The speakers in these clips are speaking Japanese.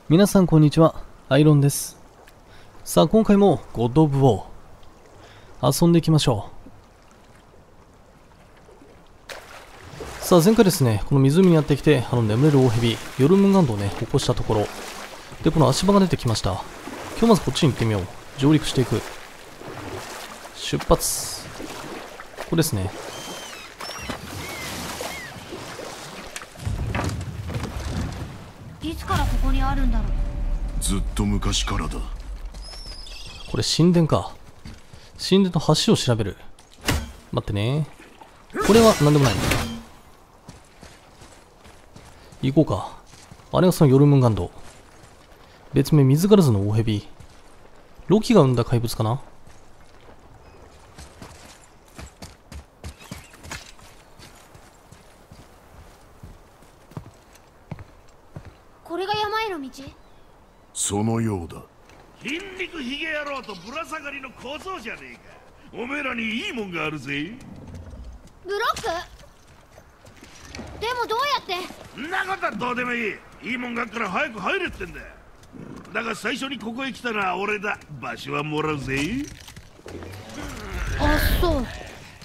皆さんこんにちは、アイロンです。さあ今回もゴッド・オブ・ウォー遊んでいきましょう。さあ前回ですね、この湖にやってきて眠れる大蛇ヨルムンガンドをね起こしたところで、この足場が出てきました。今日まずこっちに行ってみよう。上陸していく。出発。ここですね。 いつからここにあるんだろう。 ずっと昔からだ。 これ神殿か。神殿と橋を調べる。待ってね。これは何でもないんだ。行こうか。あれがそのヨルムンガンド。別名水ガラズの大蛇。ロキが生んだ怪物かな。 これが山への道？ そのようだ。 筋肉ひげ野郎とぶら下がりの小僧じゃねえか。おめえらにいいもんがあるぜ。 ブロック？でもどうやって？ んなことはどうでもいい。いいもんがあっから早く入れってんだ。だが最初にここへ来たのは俺だ。場所はもらうぜ。 あ、そう。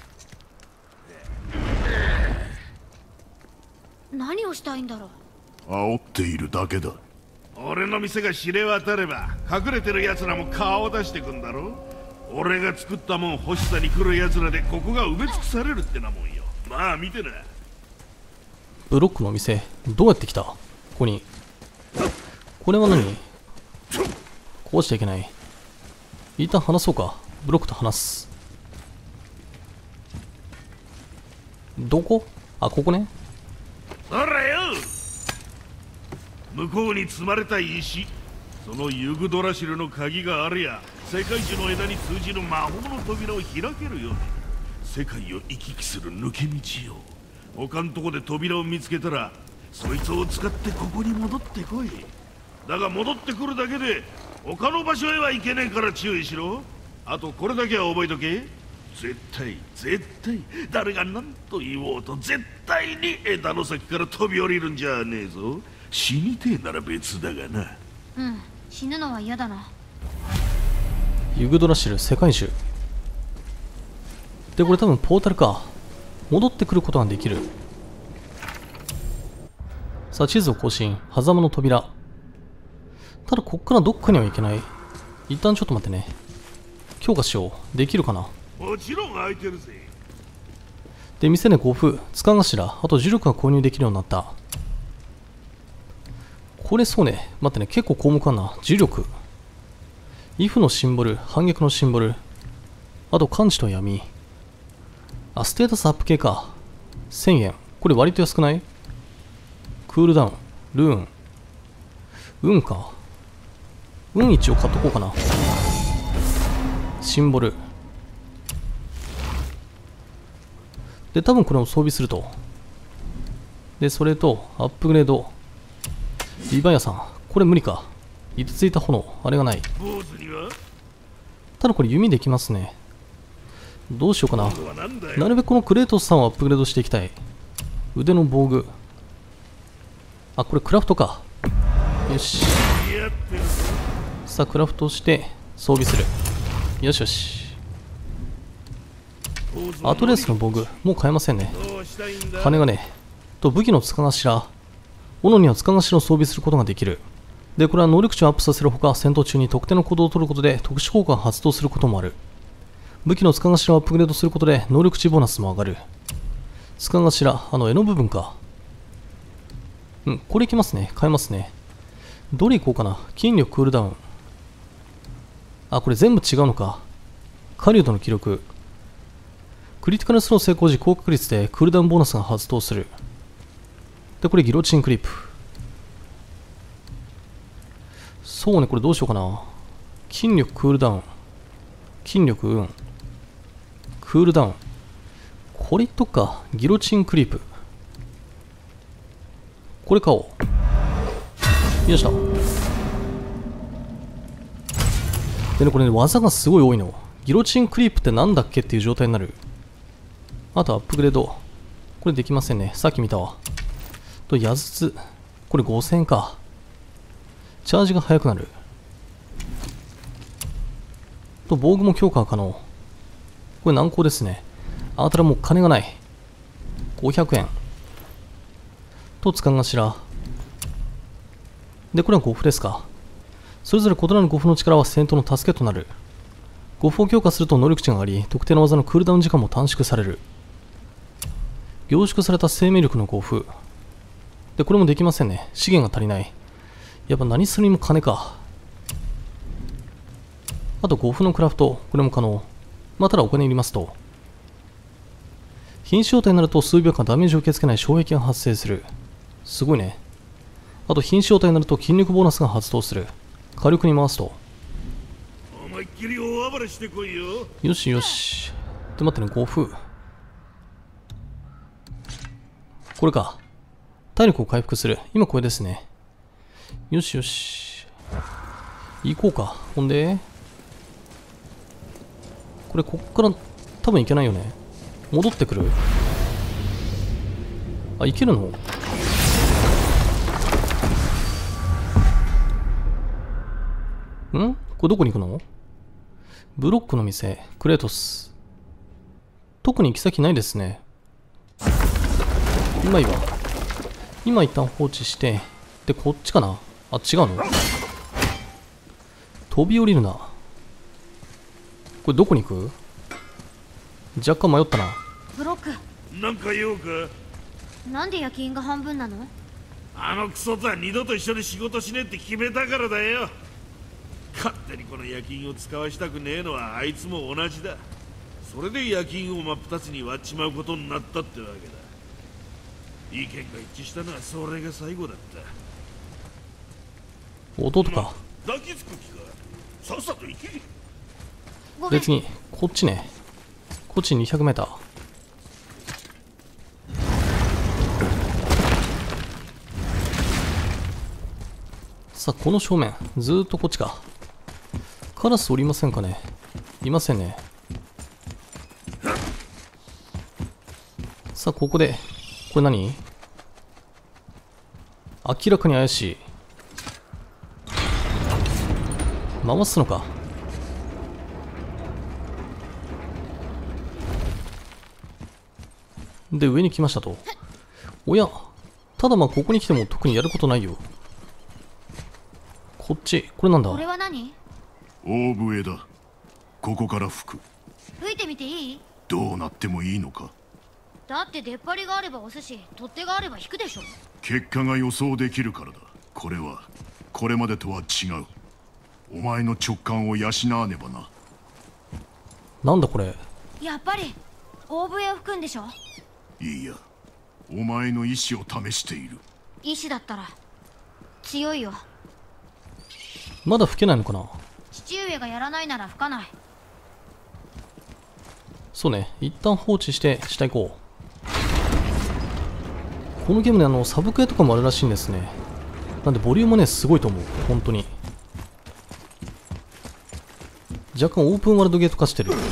何をしたいんだろう。 煽っているだけだ。 俺の店が知れ渡れば隠れてる奴らも顔を出してくんだろ。俺が作ったもん欲しさに来る奴らでここが埋め尽くされるってなもんよ。まあ見てな。 ブロックのお店どうやって来た？ここに。これは何？こうしちゃいけない。一旦話そうか。ブロックと話す。どこ？あ、ここね。 ほらよ、向こうに積まれた石、そのユグドラシルの鍵があるや世界樹の枝に通じる魔法の扉を開けるよ。世界を行き来する抜け道よ。他のとこで扉を見つけたらそいつを使ってここに戻ってこい。だが戻ってくるだけで他の場所へは行けねえから注意しろ。あとこれだけは覚えとけ。絶対誰が何と言おうと絶対に枝の先から飛び降りるんじゃねえぞ。死にてえなら別だがな。 うん、死ぬのは嫌だな。 ユグドラシル世界樹で、これ多分ポータルか。戻ってくることができる。さあ地図を更新。狭間の扉。ただこっからどっかには行けない。一旦ちょっと待ってね。強化しよう。できるかな。 もちろん空いてるぜ。 で、店で5歩、塚頭、あと呪力が購入できるようになった。これそうね。待ってね、結構項目あるな。呪力。イフのシンボル、反撃のシンボル。あと感知と闇。あ、ステータスアップ系か。1000円。これ割と安くない？クールダウン、ルーン。運か。運一応買っとこうかな。シンボル。で、多分これを装備すると。で、それと、アップグレード。リヴァイアさん。これ無理か。いつついた炎。あれがない。 坊主にはただこれ弓できますね。どうしようかな。 今度はなんだよ。 なるべくこのクレートスさんをアップグレードしていきたい。腕の防具。あ、これクラフトか。よし。 やってるぞ。 さあ、クラフトして装備する。よしよし。アトレースの防具、もう買えませんね。 どうしたいんだ。 金がね。と、武器の塚頭。斧には塚頭を装備することができる。で、これは能力値をアップさせるほか、戦闘中に特定の行動を取ることで特殊効果が発動することもある。武器の塚頭をアップグレードすることで能力値ボーナスも上がる。塚頭、柄の部分か。うん、これいきますね。買えますね。どれいこうかな。筋力クールダウン。あ、これ全部違うのか。狩人の記録。クリティカルスロー成功時高確率でクールダウンボーナスが発動する。で、これギロチンクリップ。そうね、これどうしようかな。筋力クールダウン。筋力運。クールダウン。これとか、ギロチンクリップ。これ買おう。よいしょ。でね、これね、技がすごい多いの。ギロチンクリップってなんだっけっていう状態になる。あとアップグレード。これできませんね。さっき見たわ。と、矢筒。これ5000円か。 チャージが速くなる。と、防具も強化可能。これ難航ですね。あたらもう金がない。500円。と、つかん頭。で、これは護符ですか。それぞれ異なる護符の力は戦闘の助けとなる。護符を強化すると能力値が上がり、特定の技のクールダウン時間も短縮される。凝縮された生命力の護符。で、これもできませんね。資源が足りない。やっぱ何するにも金か。あと護符のクラフト。これも可能。まあ、ただお金いりますと。瀕死状態になると数秒間ダメージを受け付けない障壁が発生する。すごいね。あと瀕死状態になると筋力ボーナスが発動する。火力に回すと。 思いっきり大暴れしてこいよ。 よしよし。で、待ってね、護符。これか。体力を回復する。今これですね。よしよし。行こうか。ほんで、これこっから多分行けないよね。戻ってくる。あ、行けるの？これどこに行くの？ブロックの店、クレートス。特に行き先ないですね。今いいわ。今一旦放置して、で、こっちかな？あ、違うの？飛び降りるな。これどこに行く？若干迷ったな。 ブロック、 なんか用か？ なんで夜勤が半分なの？ あのクソとは二度と一緒に仕事しねえって決めたからだよ。勝手にこの夜勤を使わしたくねえのはあいつも同じだ。それで夜勤を真っ二つに割っちまうことになったってわけだ。意見が一致したのはそれが最後だった。 弟か。 抱きつく気か。さっさと行け。 ごめん。 で、次、こっちね。こっち 200m。さあ、この正面。ずーっとこっちか。カラスおりませんかね？いませんね。さあ、ここで。これ何？明らかに怪しい。回すのか。で、上に来ましたと。おや、ただまあここに来ても特にやることないよ。こっち、これなんだ？ これは何？ 大笛だ。ここから吹く。 吹いてみていい？ どうなってもいいのか？ だって出っ張りがあれば押すし、取っ手があれば引くでしょ。 結果が予想できるからだ。これはこれまでとは違う。お前の直感を養わねばな。 なんだこれ？ やっぱり大笛を吹くんでしょ。 いいや、お前の意志を試している。 意志だったら強いよ。 まだ吹けないのかな？ 父上がやらないなら吹かない。 そうね、一旦放置して下行こう。このゲームでサブクエとかもあるらしいんですね。なんでボリュームもね、すごいと思う。本当に。若干オープンワールドゲート化してる。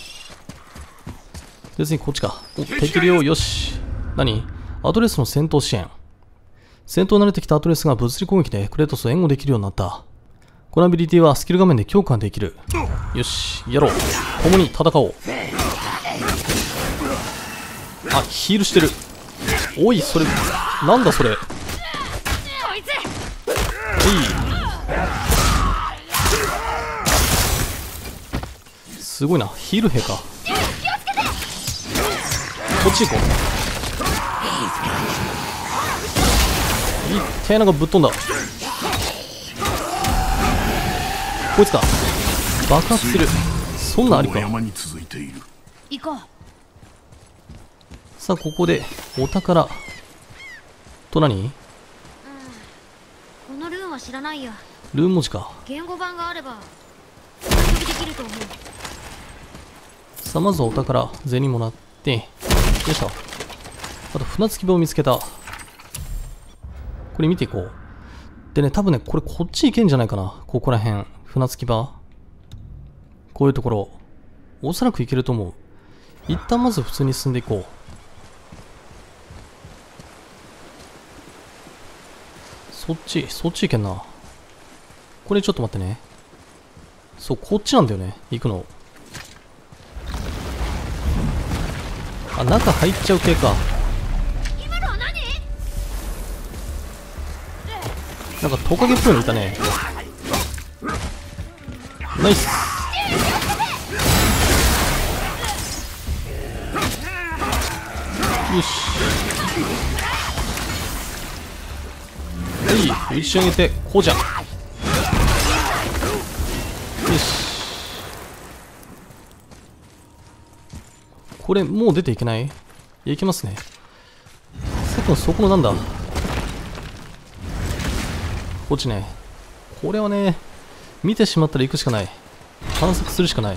別にこっちか。お、敵量よし。何？アトレスの戦闘支援。戦闘に慣れてきたアトレスが物理攻撃でクレートスを援護できるようになった。このアビリティはスキル画面で強化できる。よし、やろう。共に戦おう。あ、ヒールしてる。おい、それ、なんだそれ。いい。すごいな、ヒール兵か。こっち行こう。いってえのがぶっ飛んだ。こいつか。爆発する。そんなんありか。 山に続いている。 行こう。 さあ、ここでお宝と何？ このルーンは知らないよ。 ルーン文字か。 言語版があれば納得できると思う。 さあ、まずはお宝銭もらって、よいしょ。あと船着き場を見つけた。これ見ていこう。でね、多分ね、これこっち行けんじゃないかな。ここら辺船着き場、こういうところおそらく行けると思う。一旦まず普通に進んでいこう。そっち行けんな。 これちょっと待ってね。そう、こっちなんだよね、行くの。あ、中入っちゃう系か。 今のは何？ なんかトカゲっぽいのいたね。ナイス。よし。はい、打ち上げてこうじゃん。よし。これもう出ていけない？いけますね。さっきのそこのなんだ、こっちね。これはね、見てしまったら行くしかない。探索するしかない。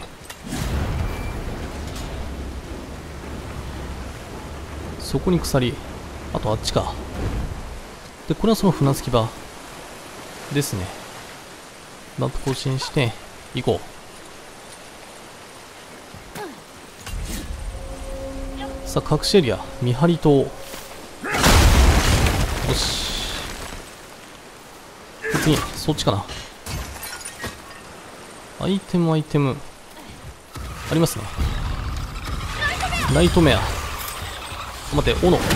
そこに鎖。あとあっちか。で、これはその船着き場ですね。マップ更新して行こう。さあ、隠しエリア見張り塔。よし。次そっちかな。アイテムありますね。ナイトメア。待って、斧。はい。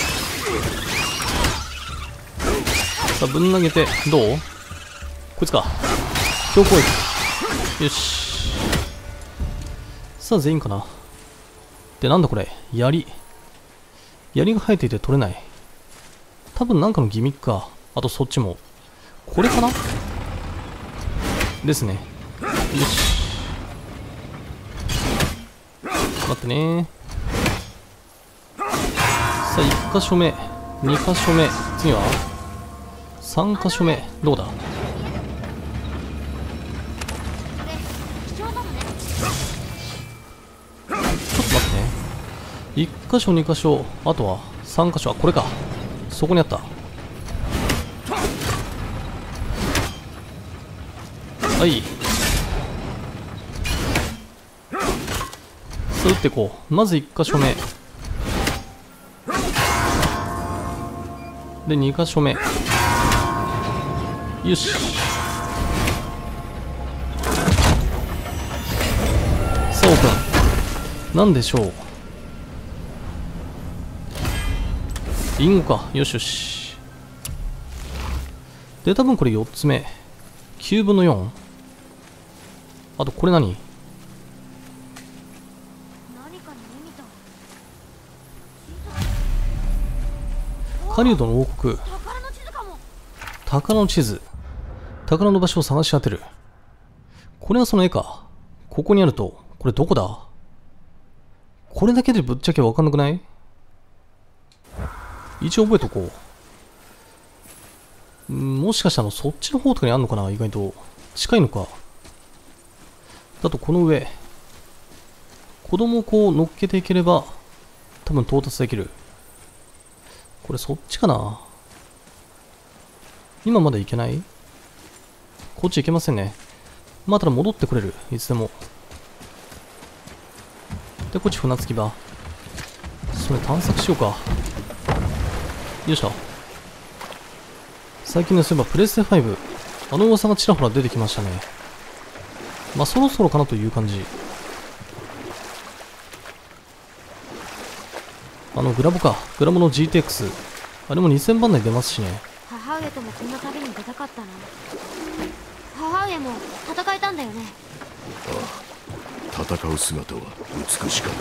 さあ、ぶん投げて、どう？こいつか。強攻撃。よし。さあ、全員かな。で、なんだこれ。槍が生えていて取れない。多分なんかのギミックか。あとそっちも。これかなですね。よし。待ってね。さあ、1箇所目、2箇所目、次は3箇所目。どうだ？ちょっと待ってね。1箇所、2箇所、あとは3箇所。あ、これか。そこにあった。はい。さあ、打っていこう。まず1箇所目。で、2箇所目。よし。さあ、オープン。なんでしょう。リンゴか。よしよし。で、多分これ4つ目。9分の4。あと、これ何？狩人の王国。宝の地図。宝の場所を探し当てる。これはその絵か。ここにあると。これどこだ？これだけでぶっちゃけわかんなくない？一応覚えとこう。もしかしたらそっちの方とかにあんのかな？意外と。近いのか。だとこの上。子供をこう乗っけていければ、多分到達できる。これそっちかな？今まだ行けない？こっち行けませんね。まあただ戻ってくれる。いつでも。で、こっち船着き場。それ探索しようか。よいしょ。最近のそういえばプレステ5。あの噂がちらほら出てきましたね。まあそろそろかなという感じ。グラボか。グラボの GTX。あれも2000番台出ますしね。 母上ともこんな旅に出たかったな。母上も戦えたんだよね。 ああ、戦う姿は美しかった。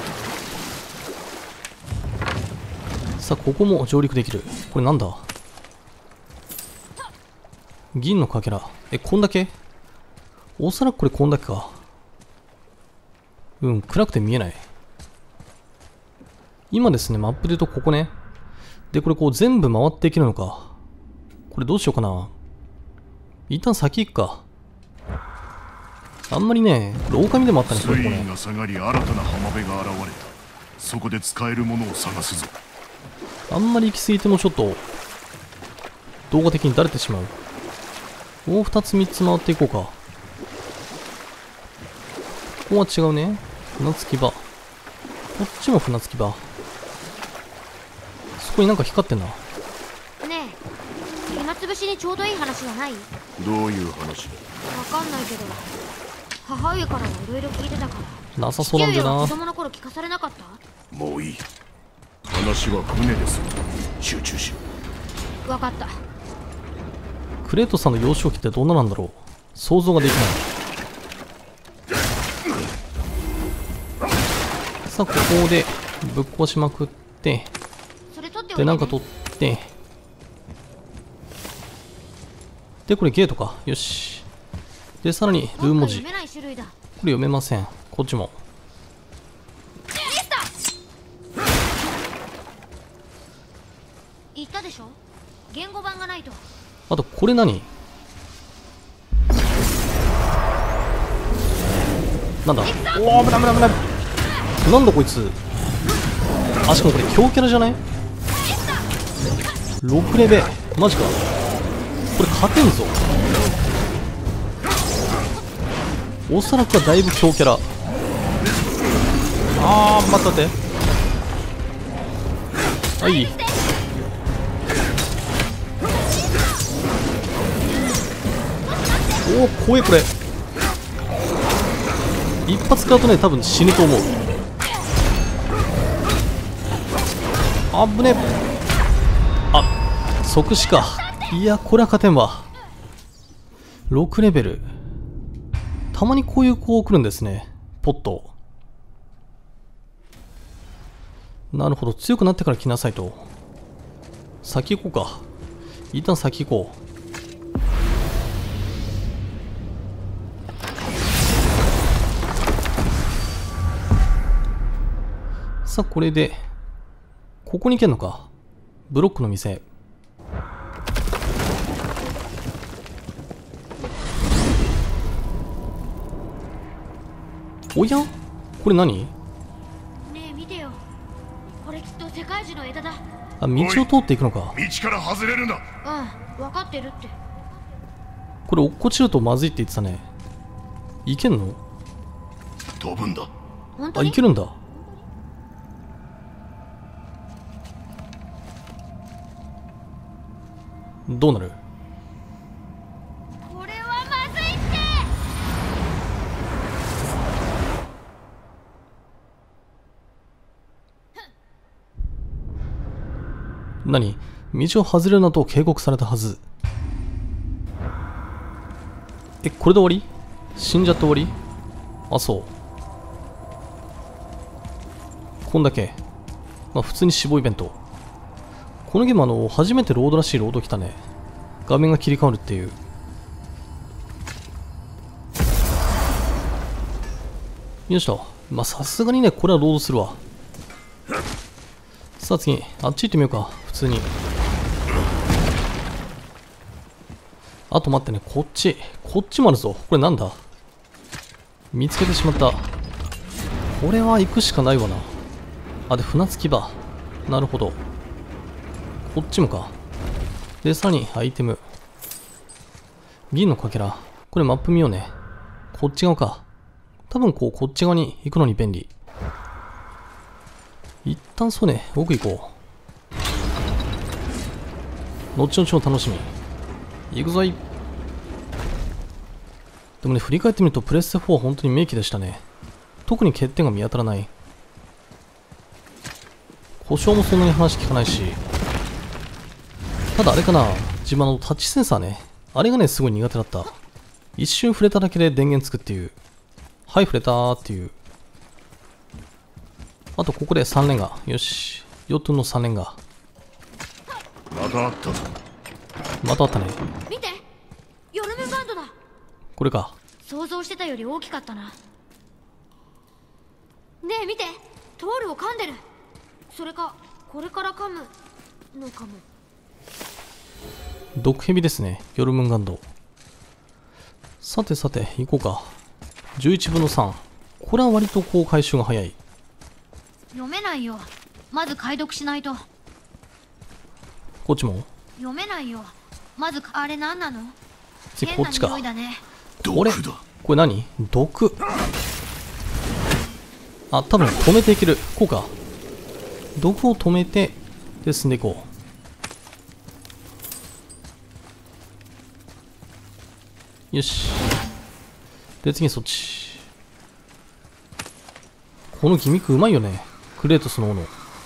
さあ、ここも上陸できる。これなんだ？銀のかけら。こんだけ？おそらくこれこんだけか。暗くて見えない。今ですね、マップで言うとここね。で、これこう全部回っていけるのか。これどうしようかな。一旦先行くか。あんまりね、これ狼でもあったね、これね。 水位が下がり新たな浜辺が現れた。そこで使えるものを探すぞ。 あんまり行き過ぎてもちょっと動画的にだれてしまう。もう2つ3つ回っていこうか。ここは違うね。船着き場。こっちも船着き場。そこになんか光ってんな。 潰しにちょうどいい話はない？わどういう話だ。 かんないけど母上からはいろいろ聞いてたから。 なさそうなんだよな。 父上は子供の頃聞かされなかった？ もういい。話は船です。集中しろ。 わかった。 クレイトさんの幼少期ってどんななんだろう。想像ができない。さあここでぶっ壊しまくって、 それ取っておいて、ね、 でなんか取って、でこれゲートか。よし。でさらにルー文字、こ読めない種類だ。 れ読めません。こっちも言ったでしょ、言語版がないと。 あとこれ何なんだ。おお危ない危ない危ない。なんだこいつ。あ、しかもこれ強キャラじゃない。6レベマジか。これ勝てんぞ。おそらくはだいぶ強キャラ。あー待って待って。はい。おお怖えこれ。一発食らうとね多分死ぬと思う。あぶね。あ、即死か。いやこれは勝てんわ。6レベル。たまにこういう子来るんですね。ポット。なるほど、強くなってから来なさいと。先行こうか。一旦先行こう。さあこれでここに行けんのか。ブロックの店。おやこれ何。 ねえ見てよ、これきっと世界樹の枝だ。 あ、道を通っていくのか。 道から外れるな。 うん、分かってるって。 これ落っこちるとまずいって言ってたね。いけんの。 飛ぶんだ。 あ、 本当にいけるんだ。どうなる。 これはまずいって。 何、道を外れるなと警告されたはず。え、これで終わり。死んじゃって終わり。あ、そう。こんだけ。まあ普通に死亡イベント。このゲーム初めてロードらしいロード来たね。画面が切り替わるっていう。よいしょ。まあさすがにねこれはロードするわ。さあ次あっち行ってみようか。普通に。あと待ってね、こっちもあるぞ。これなんだ。見つけてしまった。これは行くしかないわな。あ、で船着き場。なるほど。こっちもか。でさらにアイテム、銀のかけら。これマップ見ようね。こっち側か。多分こっち側に行くのに便利。一旦そうね、奥行こう。後々の楽しみ。行くぞい。でもね、振り返ってみるとプレステ4は本当に名機でしたね。特に欠点が見当たらない。故障もそんなに話聞かないし。ただあれかな、自分タッチセンサーね。あれがね、すごい苦手だった。一瞬触れただけで電源つくっていう。はい、触れたーっていう。あとここで3連ガ。よし。ヨットンの3連ガ。 またあったぞ。 またあったね。 見て、ヨルムバンドだ。 これか。 想像してたより大きかったな。ねえ見て、トールを噛んでる。それかこれから噛むのかも。 毒蛇ですね。ヨルムンガンド。さてさて行こうか。11分の3。これは割と回収が早い。 読めないよ。まず解読しないと。 こっちも読めないよ。まずあれ何なの。 次こっちか。 変な匂いだね。 毒だ。 これ何。毒。あ、多分止めていける。こうか。毒を止めてで進んでいこよし。で、次そっち。このギミックうまいよね。クレートスの斧。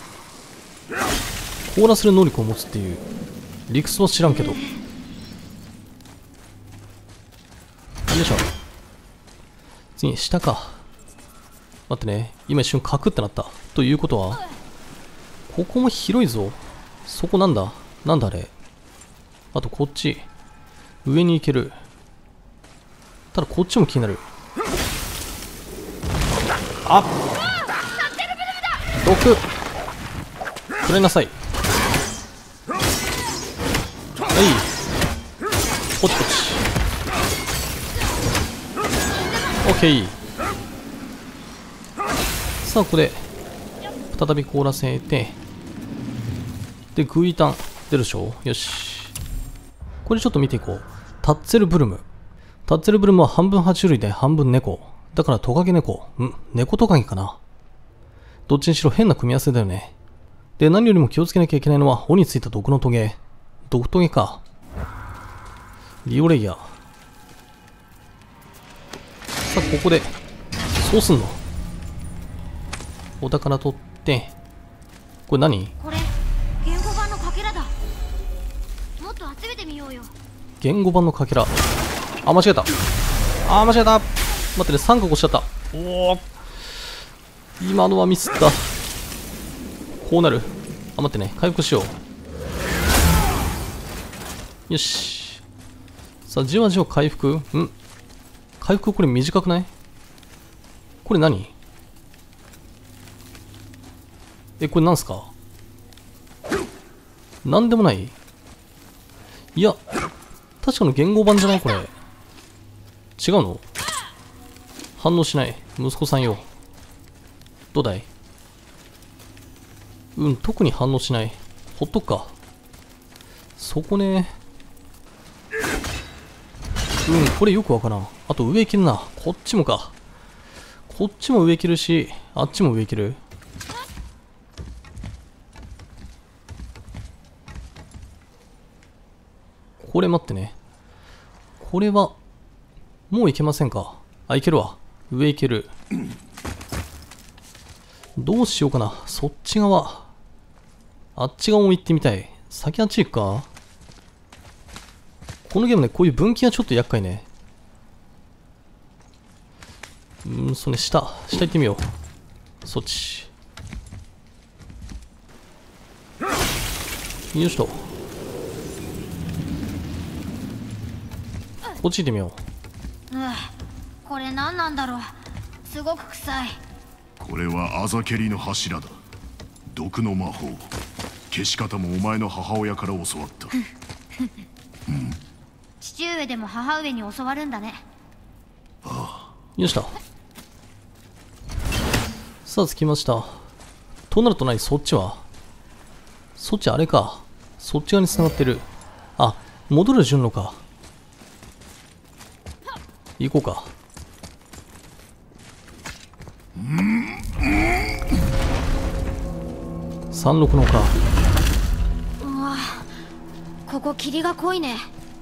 凍らせる能力を持つっていう。理屈は知らんけど。よいしょ。次、下か。待ってね。今一瞬カクってなった。ということは、ここも広いぞ。そこなんだなんだあれ。あとこっち。上に行ける。ただこっちも気になる。あっ毒くれなさい。はいポチポチ。オッケー。さあここで再び凍らせて、でグイタン出るでしょ。よし、これちょっと見ていこう。タッツェルブルム。タッツェルブルムは半分爬虫類で半分猫だからトカゲ猫。猫トカゲかな。どっちにしろ変な組み合わせだよね。で何よりも気をつけなきゃいけないのは尾についた毒のトゲ。毒トゲか。リオレイヤー。さあここでそうすんの。お宝取って、これ何？ これ言語版のかけらだ。もっと集めてみようよ。 言語版のかけら。あ、間違えた。あ、間違えた。待ってね、3個押しちゃった。おお、今のはミスった。こうなる。あ、待ってね、回復しよう。よし。さあじわじわ回復。回復これ短くない？これ何？これなんすか？なんでもない？いや、確かの言語版じゃないこれ。違うの？反応しない。息子さんよ。どうだい？特に反応しない。ほっとくか。そこね。これよくわからん。あと上切るな。こっちもか。こっちも上切るし、あっちも上切る。これ待ってね。これは、もういけませんか？あ、いけるわ。上いける。どうしようかな。そっち側。あっち側も行ってみたい。先あっち行くか？このゲームね、こういう分岐がちょっと厄介ね。それ下行ってみよう。そっち。よしと。こっち行ってみよう。 これ何なんだろう。すごく臭い。 これはアザケリの柱だ。毒の魔法。消し方もお前の母親から教わった。 父上でも母上に教わるんだね。 よしと。さあ着きました。となると何？そっちは？そっちあれか。そっち側に繋がってる。あ、戻る順路か。行こうか。山麓の丘。 うわ、ここ霧が濃いね。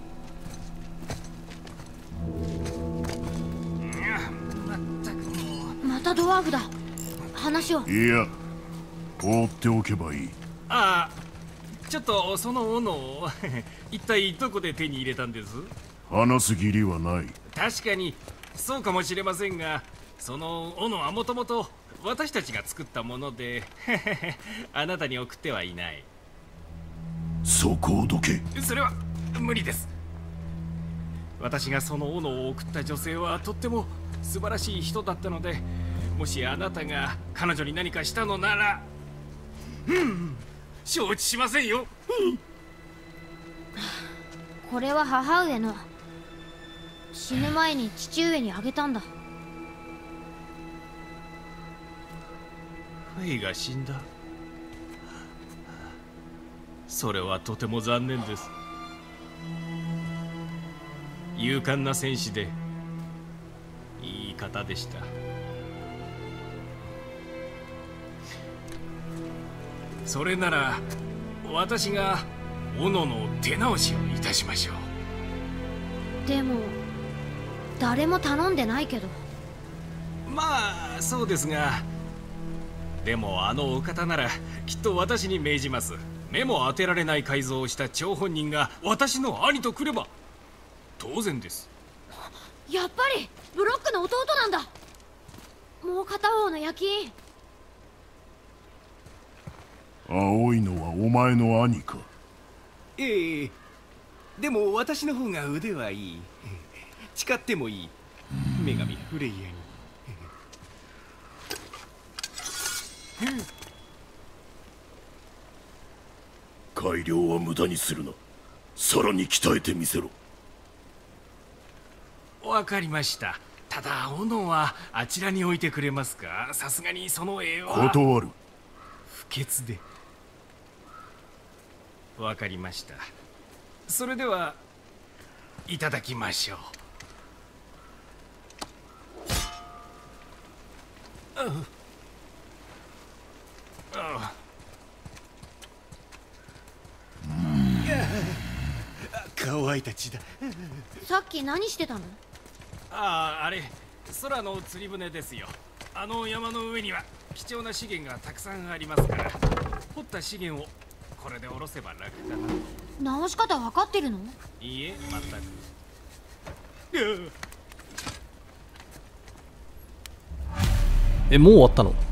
またドワーフだ。話を。 いや、放っておけばいい。 ああ、ちょっとその斧を一体どこで手に入れたんです？ 話す義理はない。 確かにそうかもしれませんが、その斧はもともと私たちが作ったものであなたに送ってはいない。 そこをどけ。 それは無理です。私がその斧を送った女性はとっても素晴らしい人だったので、もしあなたが彼女に何かしたのなら、承知しませんよ。 これは母上の。死ぬ前に父上にあげたんだ。 フェイが死んだ。それはとても残念です。勇敢な戦士でいい方でした。それなら私が斧の手直しをいたしましょう。 でも誰も頼んでないけど。 まあそうですが、でもあのお方ならきっと私に命じます。目も当てられない改造をした張本人が私の兄と来れば当然です。 やっぱりブロックの弟なんだ。もう片方の夜勤。 青いのはお前の兄か。 ええ、でも私の方が腕はいい。誓ってもいい。女神フレイヤに。 改良は無駄にするな。さらに鍛えてみせろ。 わかりました。ただ斧はあちらに置いてくれますか。さすがにその絵は断る。 不潔で。わかりました。それではいただきましょう。乾いた血だ。 さっき何してたの？ あれ空の釣り船ですよ。あの山の上には貴重な資源がたくさんありますから、掘った資源をこれで下ろせば楽かな。 直し方分かってるの？ いいえ、全く。 もう終わったの？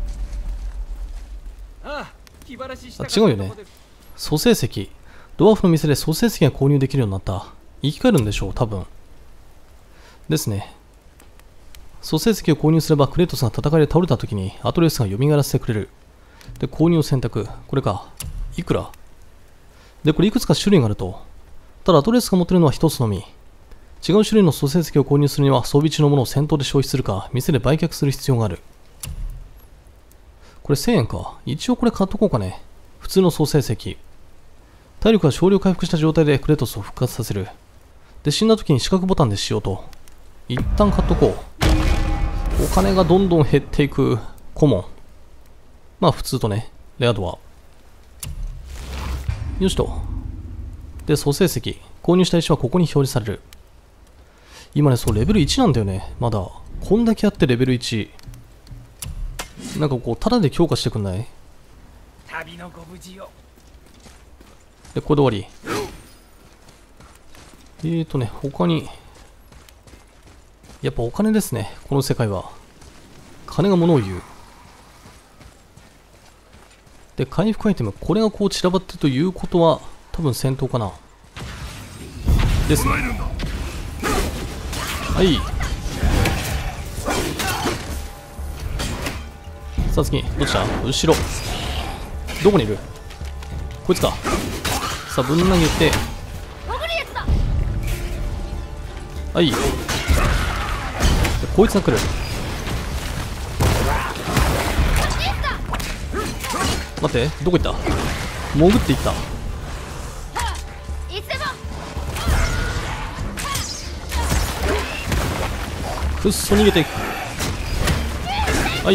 気晴らししたあ、違うよね。蘇生石。ドワーフの店で蘇生石が購入できるようになった。生き返るんでしょう、多分。ですね。蘇生石を購入すればクレイトスが戦いで倒れた時にアトレウスが蘇らせてくれる。で、購入を選択。これか。いくら？で、これいくつか種類があると。ただアトレウスが持ってるのは一つのみ。違う種類の蘇生石を購入するには装備中のものを戦闘で消費するか、店で売却する必要がある。これ1000円か。一応これ買っとこうかね。普通の蘇生石。体力が少量回復した状態でクレトスを復活させる。で、死んだ時に四角ボタンでしようと。一旦買っとこう。お金がどんどん減っていく。コモン。まあ普通とね。レア度は。よしと。で、蘇生石。購入した石はここに表示される。今ね、そう、レベル1なんだよね。まだ。こんだけあってレベル1。なんかこう、タダで強化してくんない？ 旅のご無事を。 で、これで終わり。他に。やっぱお金ですね。この世界は。金が物を言う。で、回復アイテム。これがこう散らばってるということは、多分戦闘かな。ですね。はい。さあ次、どっちだ？後ろ。どこにいる？こいつか。さあ、ぶん投げて。はい。でこいつが来る。待って、どこ行った？潜っていった。くっそ逃げていく。はい。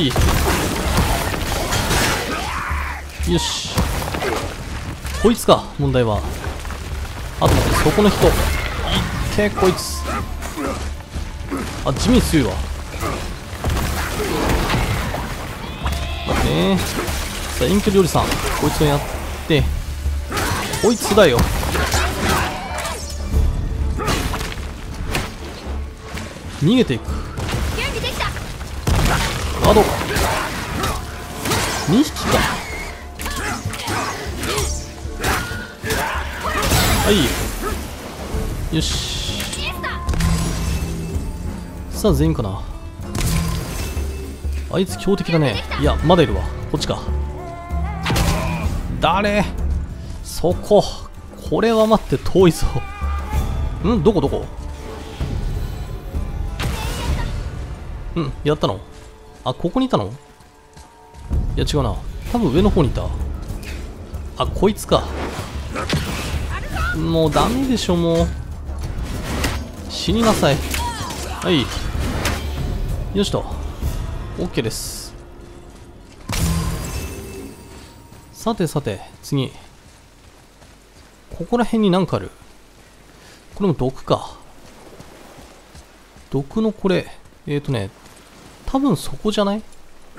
よし。こいつか、問題は。あと待って、そこの人。いってこいつ。あ、地味に強いわ。待ってね。さあ、遠距離おじさん。こいつをやって。こいつだよ。逃げていく。ガード。2匹か。はい。よし。さあ、全員かな。あいつ強敵だね。いや、まだいるわ。こっちか。誰？そこ。これは待って、遠いぞ。ん？どこどこ？うん、やったの？あ、ここにいたの？いや、違うな。多分上の方にいた。あ、こいつか。もうダメでしょ、もう。死になさい。はい。よしと。OK です。さてさて、次。ここら辺になんかある。これも毒か。 毒のこれ、多分そこじゃない？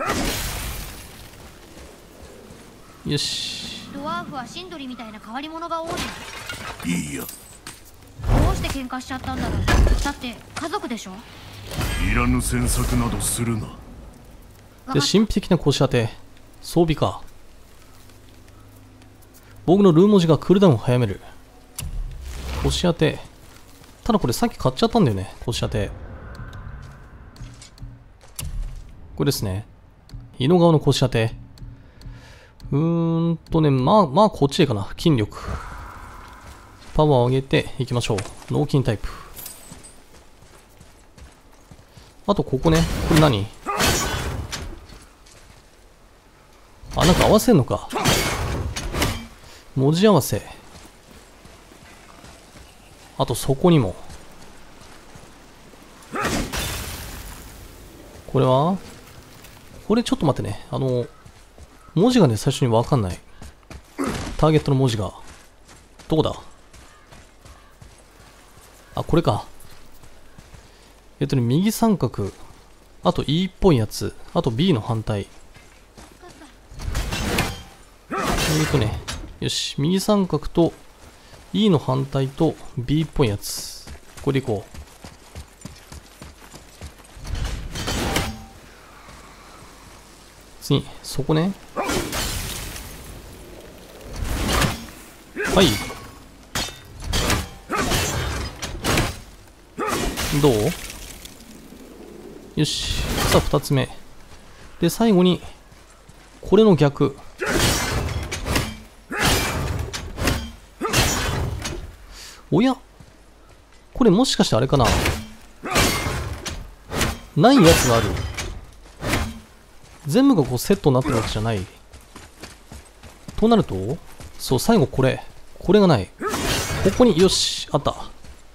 よし。 ドワーフはシンドリみたいな変わり者が多いの。 いいや、 どうして喧嘩しちゃったんだろう。だって家族でしょ。 いらぬ詮索などするな。 で、神秘的な腰当て。装備か。僕のルー文字がクールダウンを早める。腰当て。ただこれさっき買っちゃったんだよね。腰当て。これですね。胃の側の腰当て。まあこっちでかな。筋力。パワーを上げていきましょう。脳筋タイプ。あとここね。これ何？あ、なんか合わせんのか。文字合わせ。あとそこにも。これはこれちょっと待ってね。文字がね、最初にわかんない。ターゲットの文字が。どこだ？あ、これか。右三角。あと E っぽいやつ。あと B の反対。よし。右三角と E の反対と B っぽいやつ。これでいこう。次、そこね。はい。どう？よし。さあ、二つ目。で、最後に、これの逆。おや？これもしかしてあれかな？ないやつがある。全部がこうセットになってるわけじゃない。となると、そう、最後これ。これがない。ここに、よし、あった。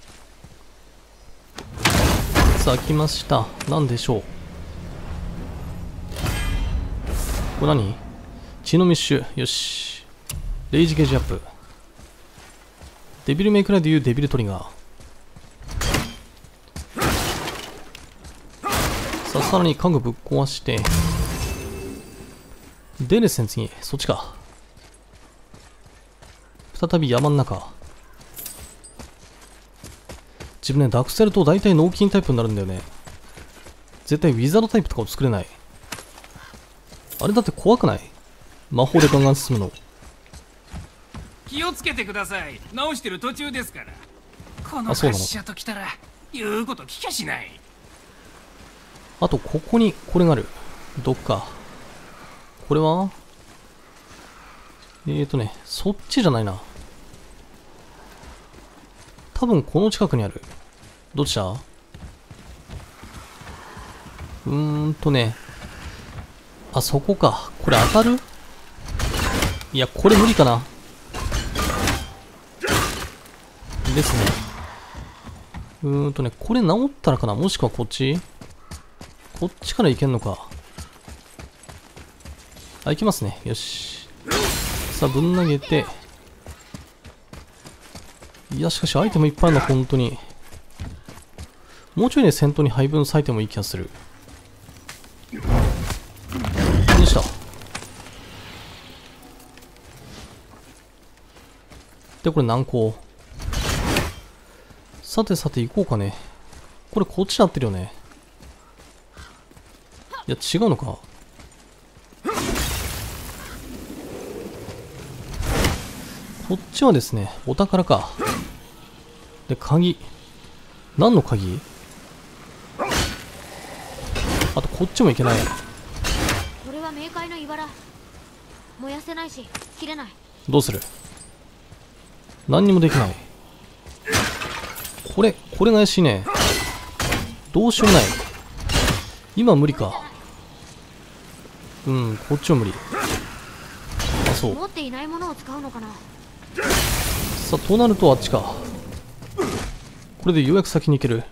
さあ、来ました。なんでしょう。これ何？血の密集。よし。レイジゲージアップ。デビルメイクラでいうデビルトリガー。さあ、さらに家具ぶっ壊して。でですね、次。そっちか。再び山の中。自分ね、ダークセルと大体脳筋タイプになるんだよね。絶対ウィザードタイプとかを作れない。あれだって怖くない？魔法でガンガン進むの。 気をつけてください。直してる途中ですから。このあ、そうなの。 滑車ときたら言うこと聞きゃしない。 あと、ここにこれがある。どっか。これはそっちじゃないな。多分この近くにある。どっちだ？あそこか。これ当たる？いや、これ無理かな。ですね。これ直ったらかな。もしくはこっち？こっちから行けんのか。あ、行きますね。よし。さあ、ぶん投げて。いや、しかしアイテムいっぱいあるな、本当に。もうちょいね、先頭に配分割いてもいい気がする。でした。で、これ難攻。さてさて行こうかね。これこっちになってるよね。いや、違うのか。こっちはですね、お宝か。で、鍵。何の鍵？あと、こっちもいけない。 これは冥界の茨。燃やせないし切れない。 どうする？何にもできない。これが怪しいね。どうしようもない。今無理か。こっちは無理。あ、そう。 持っていないものを使うのかな。 さあ、となるとあっちか。これでようやく先に行ける。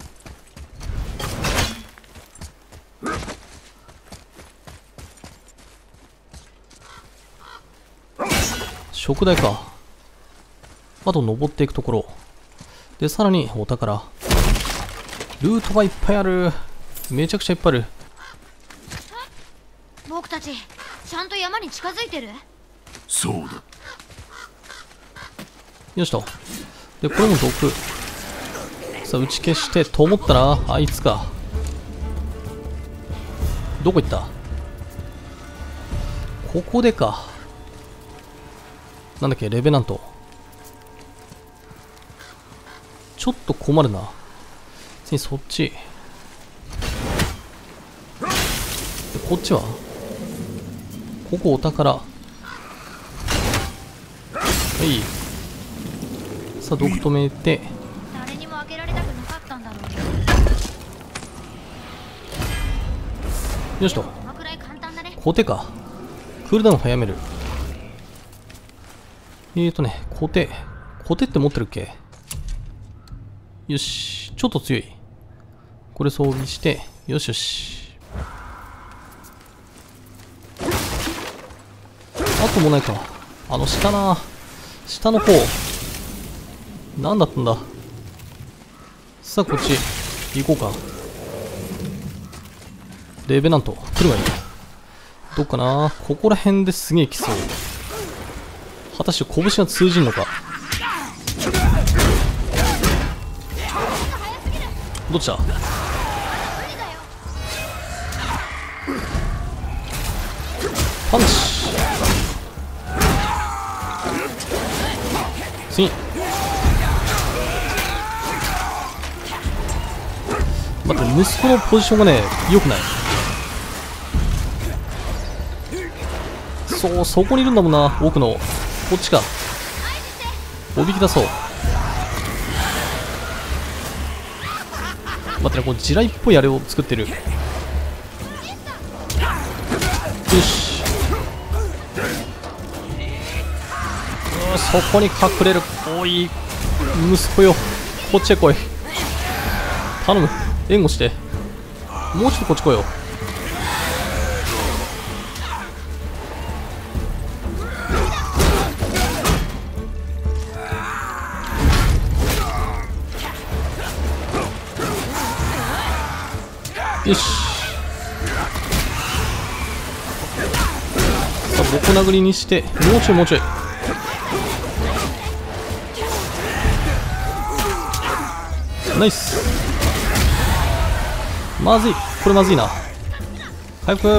食台か。あと登っていくところ。で、さらにお宝。 ルートがいっぱいある。めちゃくちゃいっぱいある。 僕たちちゃんと山に近づいてる？ そうだ。 よしと。で、これも毒。さあ、打ち消してと思ったら、あいつか。どこ行った？ここでか。なんだっけ、レベナント。ちょっと困るな。次そっち。こっちはここお宝。はい。さあ、毒止めて。 誰にも開けられたくなかったんだろう。 よしと。 このくらい簡単だね。 コテか。クールダウン早める。コテ。コテって持ってるっけ？よし。ちょっと強い。これ装備して、よしよし。あともないか。下な。下の方。なんだったんだ。さあ、こっち。行こうか。レベナント。来るわよ。どっかな。ここら辺ですげえ来そう。果たして拳が通じんのか。どっちだ。パンチ。次。待って、息子のポジションがね、良くない。そう、そこにいるんだもんな、奥の。こっちか。おびき出そう。待ってね、これ地雷っぽいあれを作ってる。よし。そこに隠れる。おい、息子よ。こっちへ来い。頼む。援護して。もうちょっとこっち来いよ。よし。さあ、ボコ殴りにして、もうちょいもうちょい。ナイス。まずい。これまずいな。回復。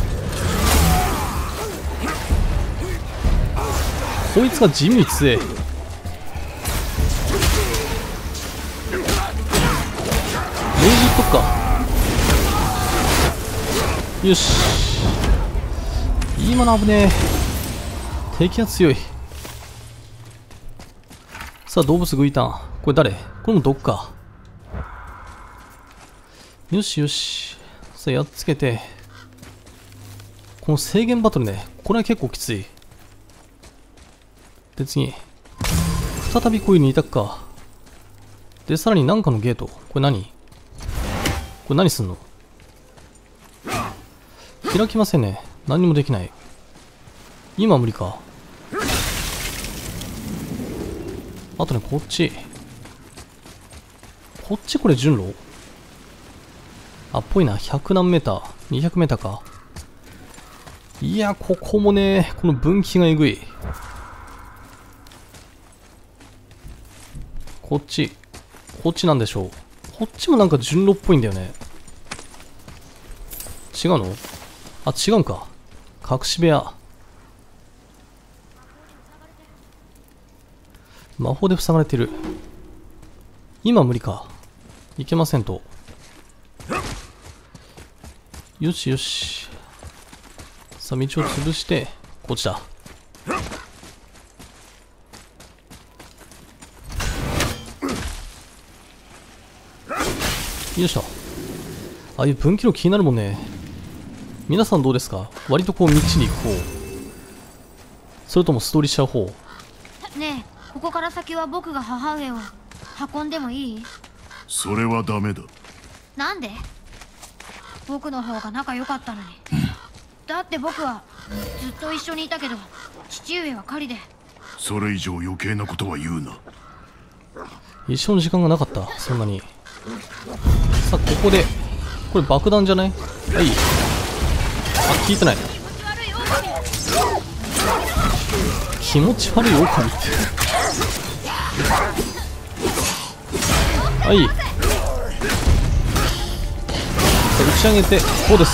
こいつが地味に強え。レイジいっとくか。よし。今の危ねえ。敵が強い。さあ、動物グイタン。これ誰？これも毒か。よしよし。さあ、やっつけて。この制限バトルね。これは結構きつい。で、次。再びこういう2択か。で、さらに何かのゲート。これ何？これ何すんの？開きませんね。何にもできない。今は無理か。あとね、こっち。こっちこれ順路？あ、っぽいな。100何メーター。200メーターか。いや、ここもね、この分岐がえぐい。こっち。こっちなんでしょう。こっちもなんか順路っぽいんだよね。違うの？あ、違うんか。隠し部屋。魔法で塞がれてる。今無理か。いけませんと。よしよし。さあ、道を潰して、こっちだ。よいしょ。ああいう分岐路気になるもんね。皆さんどうですか？割とこう道に行く方？それともストーリーしちゃう方？ ねえ、ここから先は僕が母上を運んでもいい？ それはダメだ。 なんで？僕の方が仲良かったのに。だって僕はずっと一緒にいたけど、父上は狩りで。 それ以上余計なことは言うな。 一生の時間がなかった。そんなに。 さあ、ここで、これ爆弾じゃない？はい。あ、効いてない。気持ち悪い狼って。はい。さあ、打ち上げて、こうです。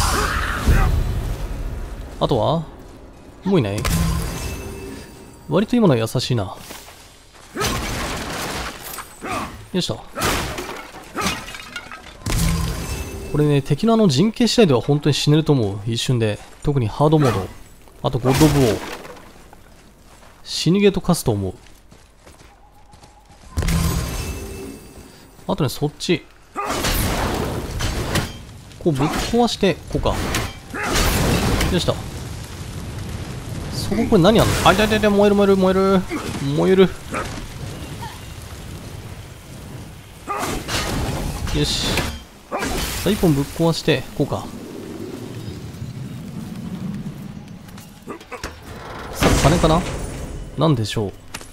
あとはもういない？割と今のは優しいな。よいしょ。これね、敵の陣形次第では本当に死ねると思う。一瞬で。特にハードモード。あとゴッド・オブ・ウォー。死にゲート勝つと思う。あとね、そっち。こうぶっ壊して、こうか。よしと。そここれ何あんの？あ、いやいやいや、燃える燃える燃える。燃える。よし。さあ、一本ぶっ壊して、こうか。さあ、金かな？なんでしょう。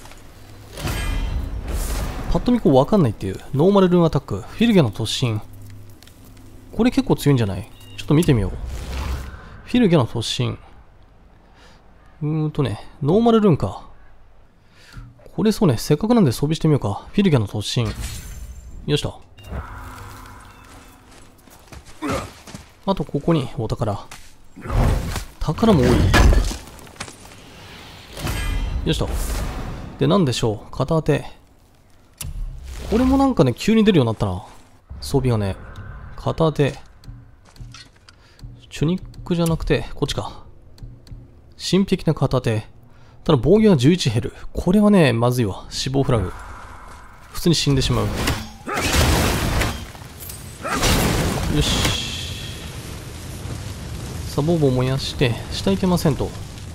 パッと見こうわかんないっていう。ノーマルルーンアタック。フィルゲの突進。これ結構強いんじゃない？ちょっと見てみよう。フィルゲの突進。ノーマルルーンか。これそうね、せっかくなんで装備してみようか。フィルゲの突進。よしと。あとここにお宝。宝も多い。よしと。で、なんでしょう。片当て。これもなんかね、急に出るようになったな。装備がね。片当て。チュニックじゃなくて、こっちか。神秘的な片当て。ただ防御が11減る。これはね、まずいわ。死亡フラグ。普通に死んでしまう。よし。さあ、ボーボー燃やして、下行けませんと。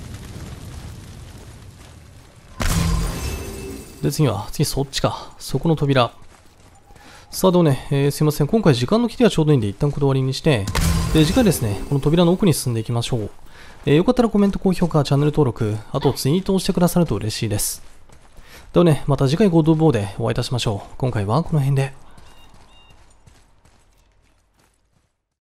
で、次そっちか。そこの扉。さあ、でもね、すいません。今回時間の切りはちょうどいいんで、一旦これ終わりにして、で、次回ですね、この扉の奥に進んでいきましょう。よかったらコメント、高評価、チャンネル登録、あとツイートをしてくださると嬉しいです。ではね、また次回ゴッド・オブ・ウォーでお会いいたしましょう。今回はこの辺で。